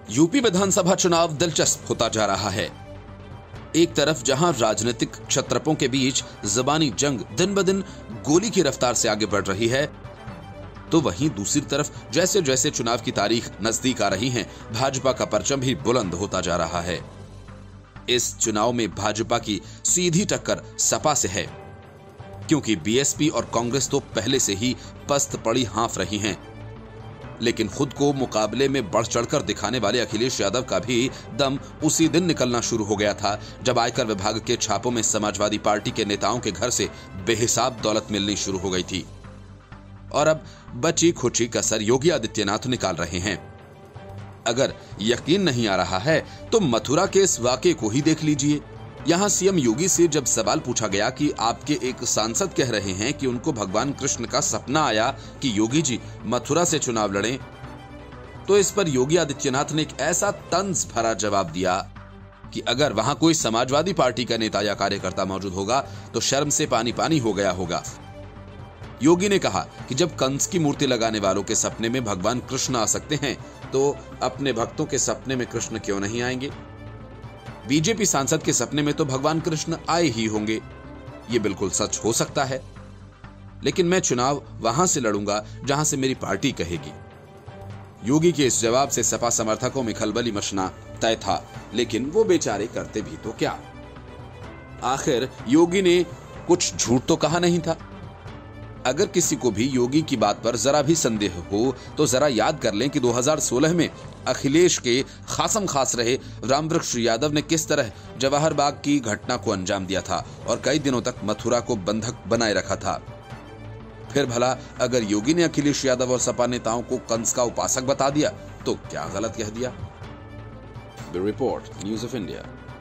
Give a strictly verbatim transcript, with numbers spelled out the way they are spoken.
UP विधानसभा चुनाव दिलचस्प होता जा रहा है। एक तरफ जहां राजनीतिक क्षत्रपों के बीच ज़बानी जंग दिन ब दिन गोली की रफ्तार से आगे बढ़ रही है, तो वहीं दूसरी तरफ जैसे जैसे चुनाव की तारीख नजदीक आ रही है, भाजपा का परचम भी बुलंद होता जा रहा है। इस चुनाव में भाजपा की सीधी टक्कर सपा से है, क्योंकि बीएसपी और कांग्रेस तो पहले से ही पस्त पड़ी हाँफ रही हैं। लेकिन खुद को मुकाबले में बढ़ चढ़कर दिखाने वाले अखिलेश यादव का भी दम उसी दिन निकलना शुरू हो गया था, जब आयकर विभाग के छापों में समाजवादी पार्टी के नेताओं के घर से बेहिसाब दौलत मिलनी शुरू हो गई थी। और अब बची खुची कसर योगी आदित्यनाथ निकाल रहे हैं। अगर यकीन नहीं आ रहा है तो मथुरा के इस वाकये को ही देख लीजिए। यहां सीएम योगी से जब सवाल पूछा गया कि आपके एक सांसद कह रहे हैं कि उनको भगवान कृष्ण का सपना आया कि योगी जी मथुरा से चुनाव लड़ें, तो इस पर योगी आदित्यनाथ ने एक ऐसा तंज भरा जवाब दिया कि अगर वहां कोई समाजवादी पार्टी का नेता या कार्यकर्ता मौजूद होगा तो शर्म से पानी पानी हो गया होगा। योगी ने कहा कि जब कंस की मूर्ति लगाने वालों के सपने में भगवान कृष्ण आ सकते हैं, तो अपने भक्तों के सपने में कृष्ण क्यों नहीं आएंगे? बीजेपी सांसद के सपने में तो भगवान कृष्ण आए ही होंगे। ये बिल्कुल सच हो सकता है, लेकिन मैं चुनाव वहां से लड़ूंगा जहां से मेरी पार्टी कहेगी। योगी के इस जवाब से सपा समर्थकों में खलबली मचना तय था, लेकिन वो बेचारे करते भी तो क्या। आखिर योगी ने कुछ झूठ तो कहा नहीं था। अगर किसी को भी योगी की बात पर जरा भी संदेह हो तो जरा याद कर लें कि दो हज़ार सोलह में अखिलेश के खासम खास रहे रामवृक्ष यादव ने किस तरह जवाहर बाग की घटना को अंजाम दिया था और कई दिनों तक मथुरा को बंधक बनाए रखा था। फिर भला अगर योगी ने अखिलेश यादव और सपा नेताओं को कंस का उपासक बता दिया तो क्या गलत कह दिया? Bureau report, news of India.